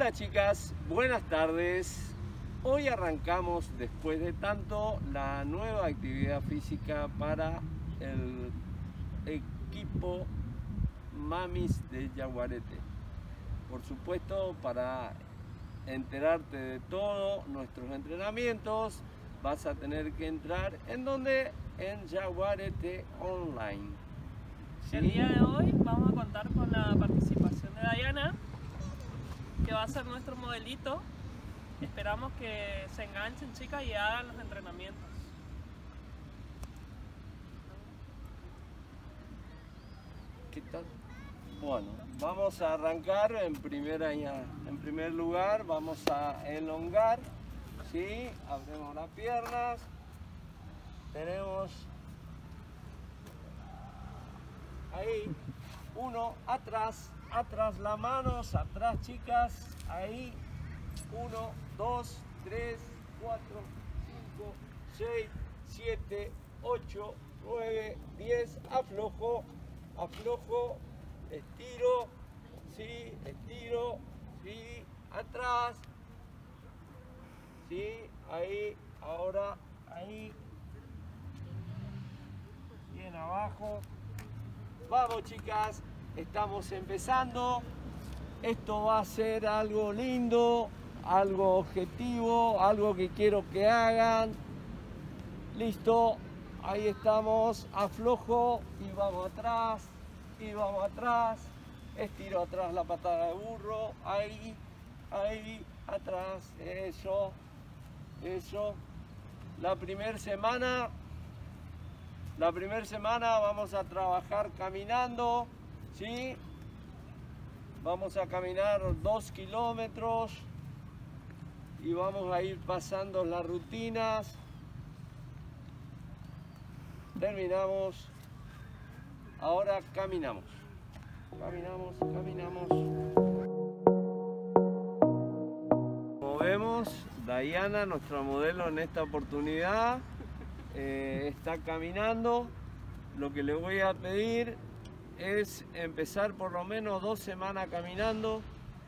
Hola chicas, buenas tardes. Hoy arrancamos después de tanto la nueva actividad física para el equipo Mamis de Yaguareté. Por supuesto, para enterarte de todos nuestros entrenamientos vas a tener que entrar en Yaguareté Online. ¿Sí? El día de hoy vamos a contar con la participación de Dayana, que va a ser nuestro modelito. Esperamos que se enganchen, chicas, y hagan los entrenamientos. ¿Qué tal? Bueno, vamos a arrancar en primer lugar, vamos a elongar, ¿sí? Abrimos las piernas, tenemos ahí, uno, atrás, las manos, atrás chicas, ahí, 1, 2, 3, 4, 5, 6, 7, 8, 9, 10, aflojo, estiro, sí, atrás, sí, ahí, ahora, ahí, bien abajo. Vamos chicas, estamos empezando. Esto va a ser algo lindo, algo objetivo, algo que quiero que hagan. Listo, ahí estamos, aflojo y vamos atrás, estiro atrás la patada de burro, ahí, atrás, eso. La primera semana vamos a trabajar caminando, ¿sí? Vamos a caminar 2 kilómetros y vamos a ir pasando las rutinas. Terminamos. Ahora caminamos. Como vemos, Dayana, nuestra modelo en esta oportunidad, está caminando. Lo que le voy a pedir es empezar por lo menos 2 semanas caminando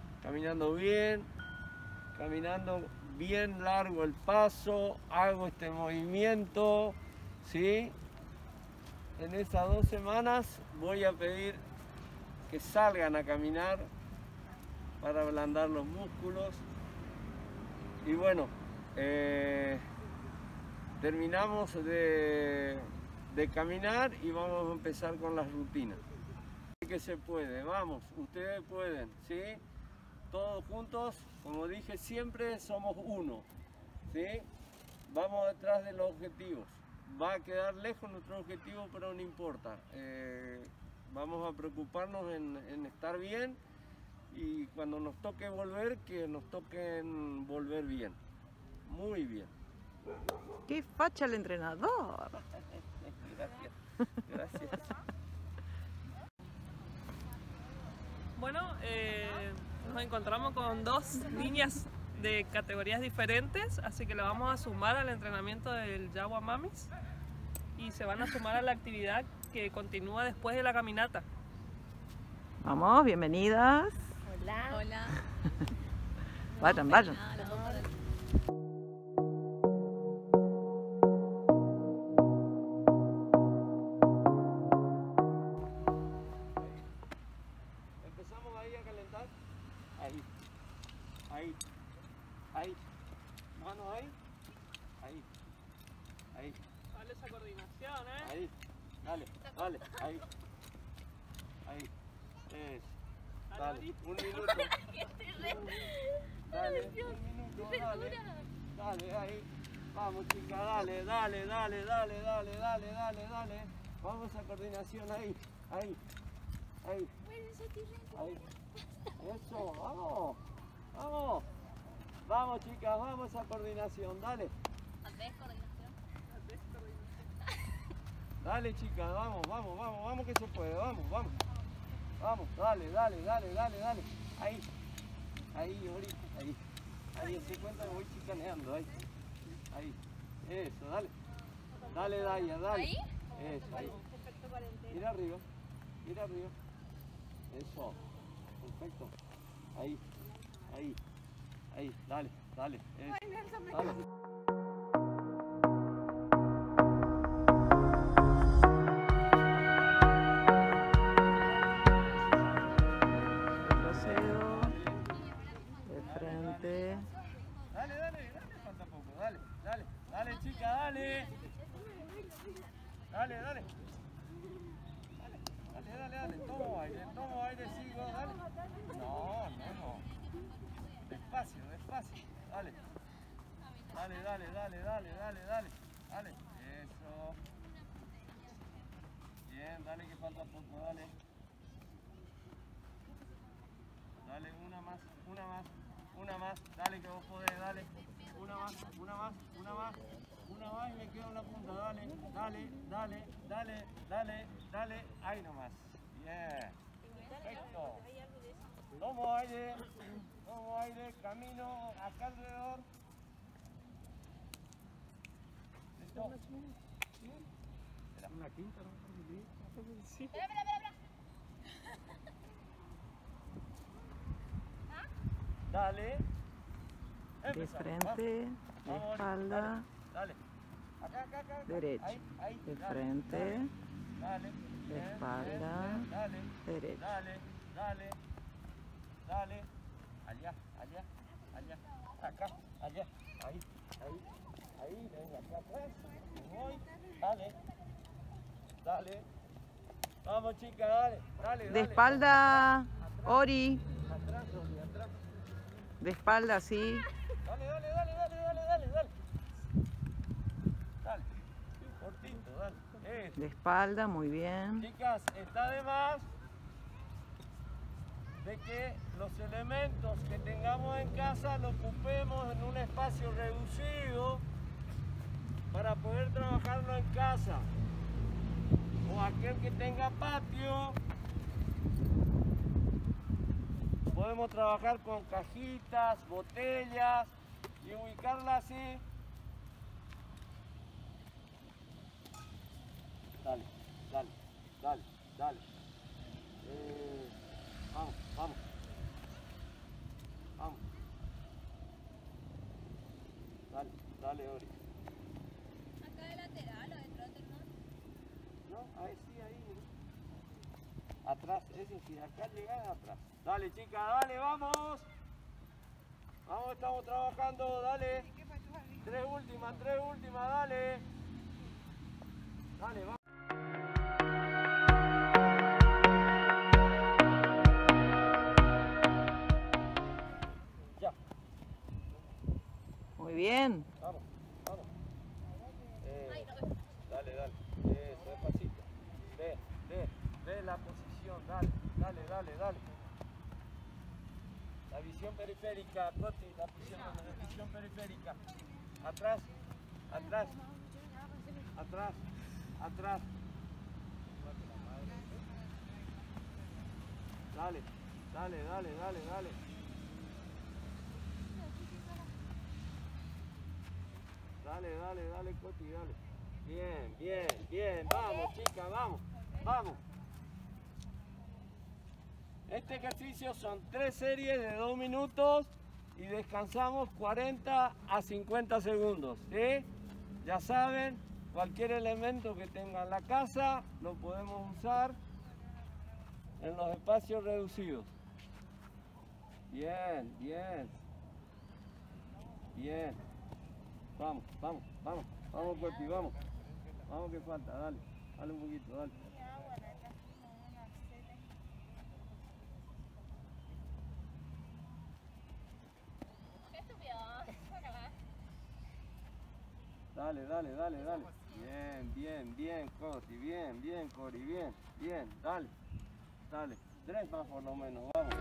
bien largo el paso, hago este movimiento, ¿sí? En esas 2 semanas voy a pedir que salgan a caminar para ablandar los músculos. Y bueno, terminamos de caminar y vamos a empezar con las rutinas. Que se puede, vamos, ustedes pueden, ¿sí? Todos juntos, como dije siempre, somos uno, ¿sí? Vamos detrás de los objetivos. Va a quedar lejos nuestro objetivo, pero no importa. Vamos a preocuparnos en estar bien y cuando nos toque volver, que nos toquen volver bien. Muy bien. ¡Qué facha el entrenador! Gracias. Bueno, nos encontramos con 2 niñas de categorías diferentes, así que le vamos a sumar al entrenamiento del Yagua Mamis y se van a sumar a la actividad que continúa después de la caminata. Vamos, bienvenidas. Hola. Hola. Vayan. Empezamos ahí a calentar. Ahí. Manos ahí. Dale esa coordinación, ¿eh? Ahí. Dale. Ahí. Eso. Dale. Un minuto. Dale. Dale, ahí. Vamos, chica, dale. Vamos a coordinación ahí. Eso, vamos. Vamos, chicas, vamos a coordinación, dale. Dale, chicas, vamos que se puede, vamos. Vamos, dale. Ahí, ahorita, ahí. Ahí, se cuenta que voy chicaneando, ahí. Eso, dale. Dale, Daya, dale. ¿Ahí? Eso, ahí. Mira arriba. Eso. Perfecto. Ahí. ahí, dale, dale. Ay, Nelson, me Dale. Retrocedo. De frente. Dale, dale, dale, falta poco, dale, dale, dale chica, dale. Dale, dale. Dale, dale, dale, tomo aire, sigo, dale. No. Despacio, despacio, dale. Dale. Eso. Bien, dale que falta poco, dale. Dale, una más, dale que vos podés, dale. Una más y me quedo en la punta, dale, ahí nomás. Bien, perfecto. Tomo aire, camino acá alrededor. ¿Listo? Espera. Una quinta, ¿no? Sí. Dale. De Empezamos. frente. De espalda. Dale. Acá. Derecha. Ahí. De Dale, frente. Dale. De Bien, espalda. bien, dale. Derecha. Dale. Allá. Acá, allá. Ahí. Venga, acá atrás. Me voy. Dale. Vamos, chica, dale. De espalda. Ori. Atrás. De espalda, sí. Dale. Dale. Cortito, dale. Eso. De espalda, muy bien. Chicas, está de más de que los elementos que tengamos en casa los ocupemos en un espacio reducido para poder trabajarlo en casa. O aquel que tenga patio, podemos trabajar con cajitas, botellas y ubicarlas así. Dale. Vamos. Dale, Ori. ¿Acá de lateral o detrás del monte? No, ahí sí, ahí. Atrás, ese sí, acá llegás atrás. Dale, chica, dale, vamos. Vamos, estamos trabajando, dale. Tres últimas, dale. Dale, vamos. Ya, Muy bien. vamos. Dale. Eso, despacito. Ve la posición, dale. La visión periférica, Coti, la visión periférica. Atrás. Dale. Dale, Coti, dale. Bien. Vamos, chica, vamos. Este ejercicio son 3 series de 2 minutos y descansamos 40 a 50 segundos, ¿sí? Ya saben, cualquier elemento que tenga en la casa lo podemos usar en los espacios reducidos. Bien. Vamos, Coti, vamos. Vamos que falta, dale un poquito, dale. Qué estúpido. Dale. Bien, Coti, bien, Cori, bien, dale. 3 más por lo menos, vamos.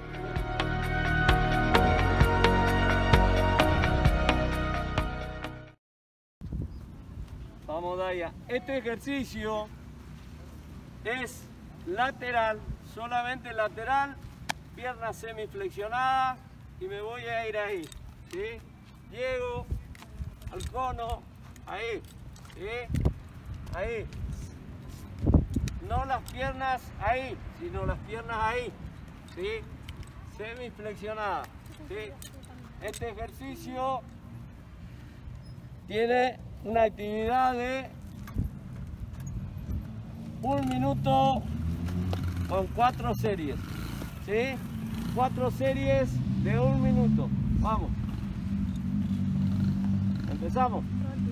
Vamos, Daya. Este ejercicio es lateral, solamente lateral, piernas semiflexionadas y me voy a ir ahí, ¿sí? Llego al cono, ahí, ¿sí? Ahí. No las piernas ahí, sino las piernas ahí, ¿sí? Semiflexionadas, ¿sí? Este ejercicio tiene una actividad de 1 minuto con 4 series. ¿Sí? 4 series de 1 minuto. Vamos. Empezamos.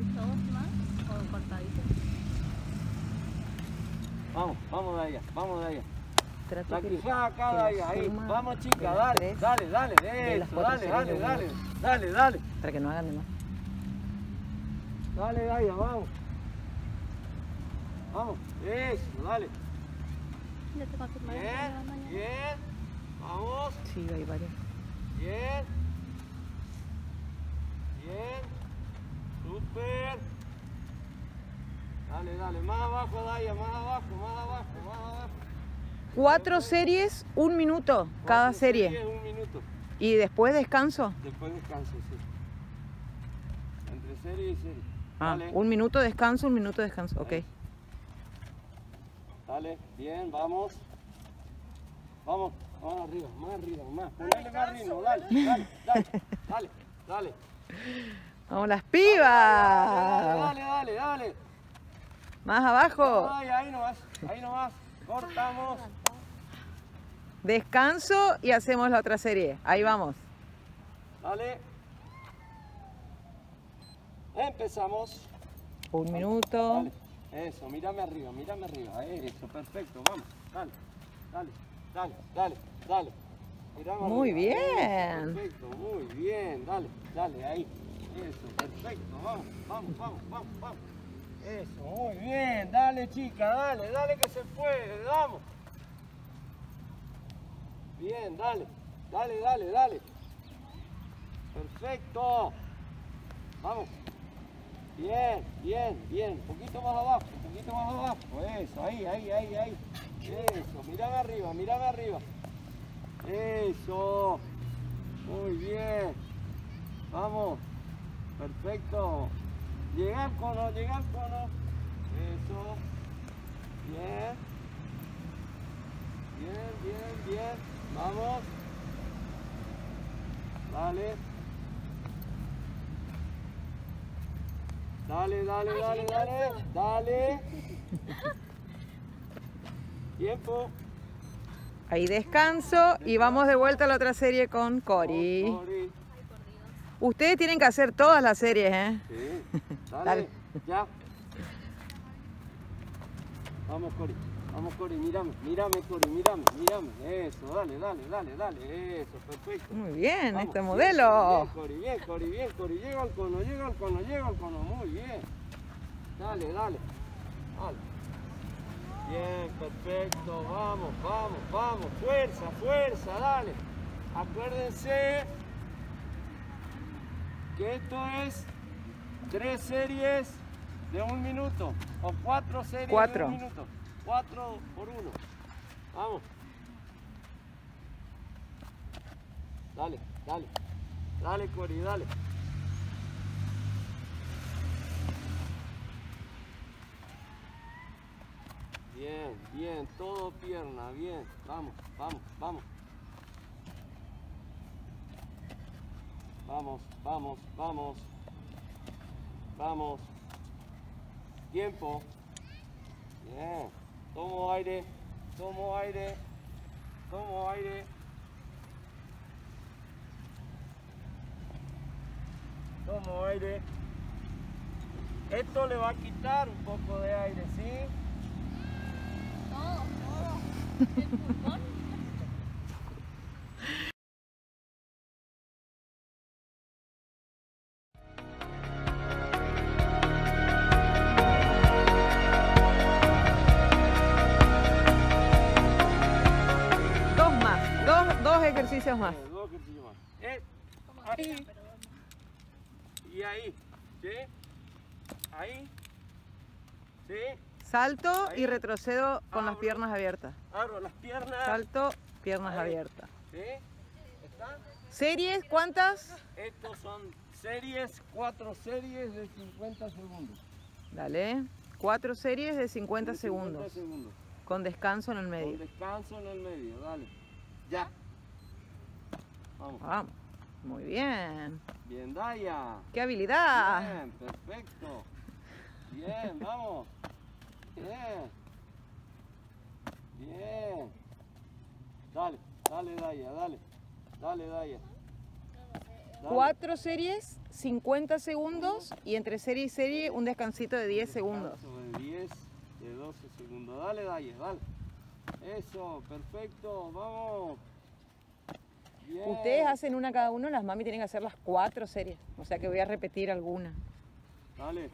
Vamos de allá, vamos de allá. La quijada acá de allá, ahí. Vamos chicas, dale, dale, dale, eso, dale, dale, dale, dale, dale. Para que no hagan de más. Dale, Daya, vamos. Vamos, eso, dale. Ya te confirmaron que me va Bien, mañana. bien. Vamos, Sí, hay varios. bien. Bien. Súper. Dale, dale, más abajo, Daya, más abajo, más abajo, más abajo. 4 series, 1 minuto cada 4 serie. series, 1 minuto. Y después descanso. Después descanso, sí. Entre serie y serie. Ah, Dale. 1 minuto descanso, 1 minuto descanso. Ok. Dale, bien, vamos. Vamos, más arriba, más. Ponele más ritmo, dale, dale, dale, dale, dale. Vamos las Dale, pibas. dale, dale, dale. Más abajo. Ay, ahí nomás, ahí nomás. Cortamos. Descanso y hacemos la otra serie. Ahí vamos. Dale. Empezamos. 1 minuto. Dale. Eso, mírame arriba, eso, perfecto, vamos, dale, dale, dale, dale, dale. Mírame Muy arriba, bien. eso, perfecto, muy bien, dale, dale, ahí, eso, perfecto, vamos, vamos, vamos, vamos, vamos. Eso, muy bien, dale chica, dale, dale que se puede, vamos. Bien, dale, dale, dale, dale. Perfecto. Vamos. Bien, bien, bien. Un poquito más abajo, un poquito más abajo. Eso, ahí, ahí, ahí, ahí. Eso, mírame arriba, mírame arriba. Eso. Muy bien. Vamos. Perfecto. Llega al cono, llega al cono. Eso. Bien. Bien, bien, bien. Vamos. Dale. Dale, dale, dale, dale. Dale. Tiempo. Ahí descanso y vamos de vuelta a la otra serie con Cori. Cori. Ustedes tienen que hacer todas las series, ¿eh? Sí. Dale. Dale. Ya. Vamos, Cori. Vamos, Cori. Mírame, mírame, Cori. Mírame, mírame. Eso, dale, dale, dale, dale. Eso, perfecto. Muy bien, Vamos, este bien, modelo. Bien, Cori, bien, Cori, bien, Cori. Llega al cono, llega al cono, llega al cono. Muy bien. Dale, dale. Dale. Bien, perfecto. Vamos, vamos, vamos. Fuerza, fuerza, dale. Acuérdense que esto es 3 series de 1 minuto o 4 series de 1 minuto. 4 por 1. Vamos. Dale, dale. Dale, Cori, dale. Bien, bien, todo pierna, bien. Vamos, vamos, vamos. Vamos, vamos, vamos. Vamos. Tiempo. Bien. Tomo aire, tomo aire, tomo aire. Tomo aire. Esto le va a quitar un poco de aire, ¿sí? Todo, todo. El pulmón. Dos más, dos ejercicios más. Dos ejercicios más. Ahí. Y ahí. ¿Sí? Ahí. ¿Sí? Salto y Ahí. retrocedo con las Abro. piernas abiertas. Abro las piernas. Salto, piernas Ahí. abiertas. ¿Sí? ¿Están? ¿Series? ¿Cuántas? Estos son series, 4 series de 50 segundos. Dale. 4 series de 50 De segundos. segundos. Con descanso en el Con medio. descanso en el medio, dale. Ya. Vamos. Vamos. Muy bien. Bien, Daya. ¡Qué habilidad! Bien, perfecto. Bien, vamos. Bien. Bien. Dale, dale, Daya, dale. Dale, Daya. Dale. 4 series, 50 segundos y entre serie y serie un descansito de 10 segundos. Descanso de 10, de 12 segundos. Dale, Daya, dale. Eso, perfecto, vamos. Bien. Ustedes hacen una cada uno, las mami tienen que hacer las 4 series. O sea que voy a repetir alguna. Dale.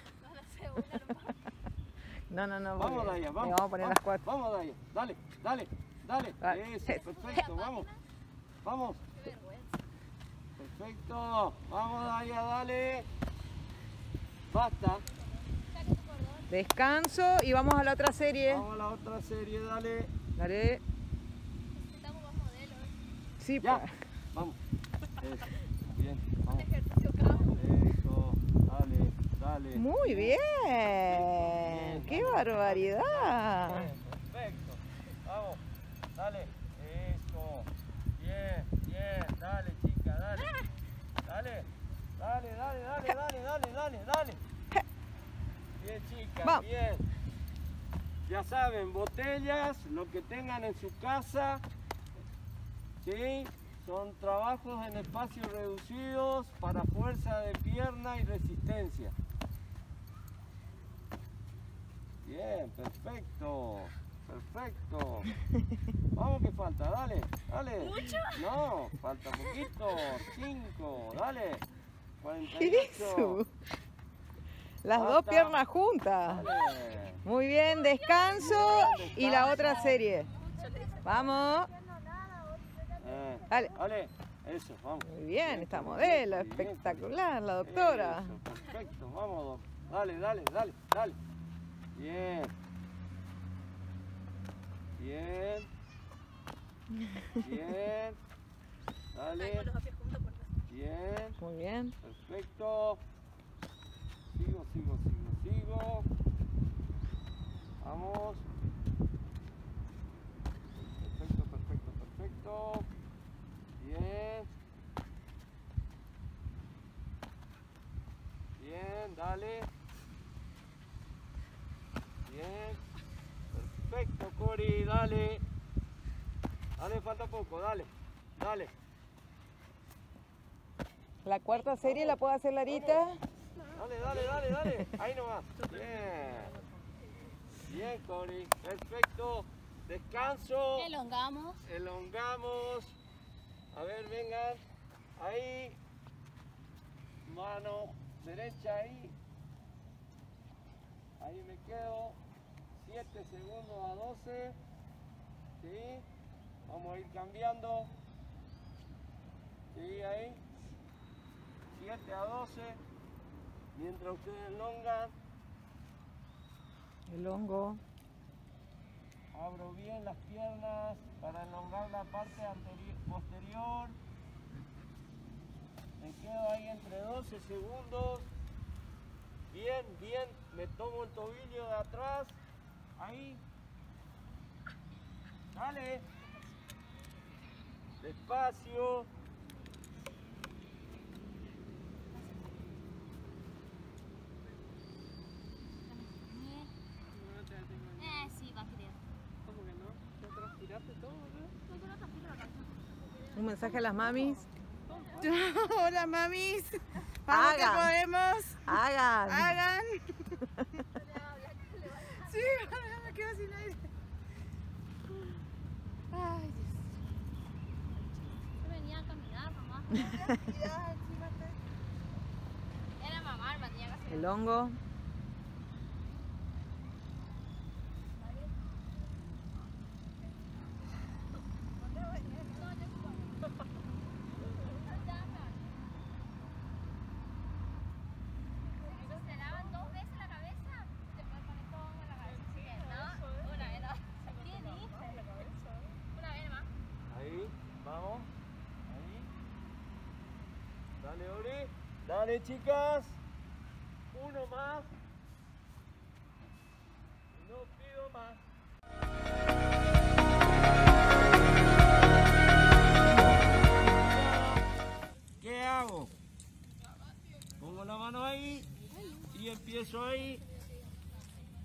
No, Vamos, porque Daya, le vamos. vamos a poner vamos, las 4. Vamos, Daya. Dale, dale, dale. Dale. Eso, perfecto, vamos. Vamos. Perfecto. Vamos, Daya, dale. Basta. Descanso y vamos a la otra serie. Vamos a la otra serie, dale. Dale. Necesitamos más modelos. Sí, Ya. pues. Vamos. Eso. Bien, vamos. Ejercicio campo. Eso. Dale, dale. Muy bien. Bien. ¡Qué barbaridad! Bien, perfecto. Vamos. Dale. Eso. Bien, bien. Dale, chica, dale. Dale. Dale, dale, dale, dale, dale, dale, dale. Bien, chicas, Vamos. bien. Ya saben, botellas, lo que tengan en su casa, ¿sí? Son trabajos en espacios reducidos para fuerza de pierna y resistencia. Bien, perfecto, perfecto. Vamos que falta, dale, dale. ¿Mucho? No, falta poquito, 5, dale. ¿Qué es 48. eso? Las dos Basta. piernas juntas. Dale. Muy bien, descanso y la otra serie. Vamos. Dale. Dale, eso, vamos. Muy bien, esta modelo, Bien, espectacular, la doctora. Eso, perfecto, vamos, doc. Dale, dale, dale, dale. Bien. Bien. Bien. Dale. Bien. Muy bien. Perfecto. Sigo, sigo, sigo, sigo. Vamos. Perfecto, perfecto, perfecto. Bien. Bien, dale. Bien. Perfecto, Cori, dale. Dale, falta poco, dale. Dale. La cuarta serie la puedo hacer Larita. Dale, dale, dale, dale. Ahí nomás. Bien. Bien, Cori. Perfecto. Descanso. Elongamos. Elongamos. A ver, vengan. Ahí. Mano derecha ahí. Ahí me quedo. 7 segundos a 12. ¿Sí? Vamos a ir cambiando. ¿Sí? Ahí. 7 a 12. Mientras ustedes elongan. El hongo. Abro bien las piernas para elongar la parte posterior. Me quedo ahí entre 12 segundos. Bien, bien. Me tomo el tobillo de atrás. Ahí. Dale. Despacio. Sí, va a querer. ¿Cómo que no? ¿No transpiraste todo, no? Un mensaje a las mamis. Hola mamis, vamos que Hagan. podemos, Hagan. hagan. Sí, me quedo sin aire. Ay, Dios. Yo venía a caminar, mamá. Ya, encima Era mamá, me tenía que hacer. El hongo. ¿Se lavan 2 veces la cabeza? Te puedes poner todo en la cabeza. Sí, ¿no? Una vez, ¿no? ¿Qué dices? Una vez más. Ahí. Vamos. Ahí. Dale, Ori. Dale, chicas. Uno más. No pido más.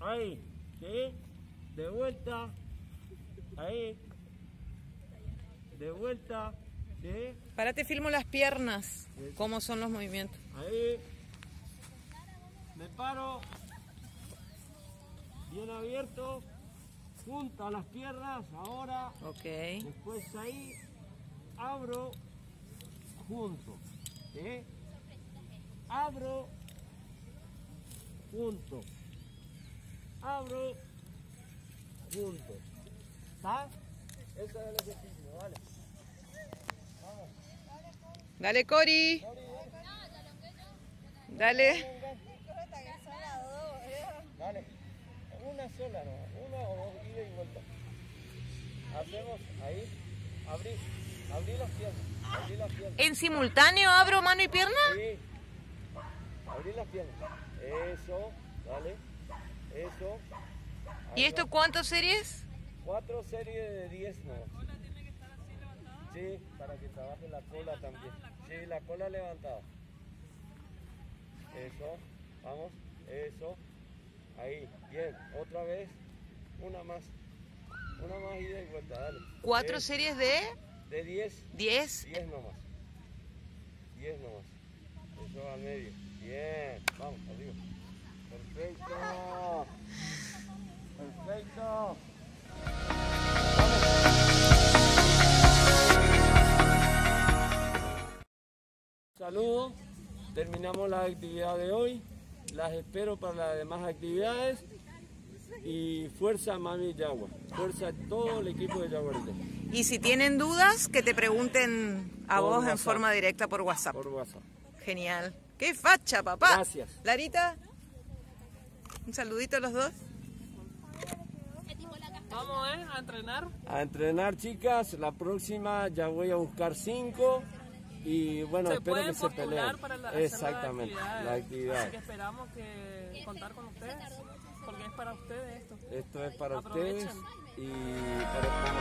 Ahí, ¿sí? De vuelta. Ahí. De vuelta. ¿Sí? Para te filmo las piernas, cómo son los movimientos. Ahí. Me paro. Bien abierto. Junta las piernas. Ahora. Ok. Después ahí. Abro. Junto. ¿Sí? Abro. Junto. Abro. Junto. ¿Está? Ese es el ejercicio, ¿vale? Dale, Cori. Dale. Dale. Una sola, ¿no? Una o dos, ida y vuelta. Hacemos ahí. Abrí las piernas. Abrí las piernas. ¿En simultáneo abro mano y pierna? Sí. Abrí las piernas. Eso. Dale. Eso. ¿Y esto cuántas series? 4 series de 10 no. ¿La cola tiene que estar así levantada? Sí, para que trabaje la cola también. Sí, la cola levantada. Eso, vamos, eso. Ahí, bien, otra vez. Una más ida y vuelta, dale. 4 series de De 10. 10. 10 nomás. 10 nomás. Eso al medio. Bien, vamos, arriba. Perfecto. Perfecto. Saludos, terminamos la actividad de hoy, las espero para las demás actividades y fuerza Mami Yagua, fuerza todo el equipo de Yaguareté. Y si tienen dudas, que te pregunten a Por vos en WhatsApp. forma directa por WhatsApp. Por WhatsApp. Genial. ¡Qué facha, papá! Gracias. Larita, un saludito a los dos. Vamos, a entrenar. A entrenar, chicas, la próxima ya voy a buscar 5 y bueno, Se espero pueden que se peleen. postular para hacer Exactamente, la actividad. Así que esperamos que contar con ustedes, porque es para ustedes esto. Esto es para Aprovechen. ustedes y para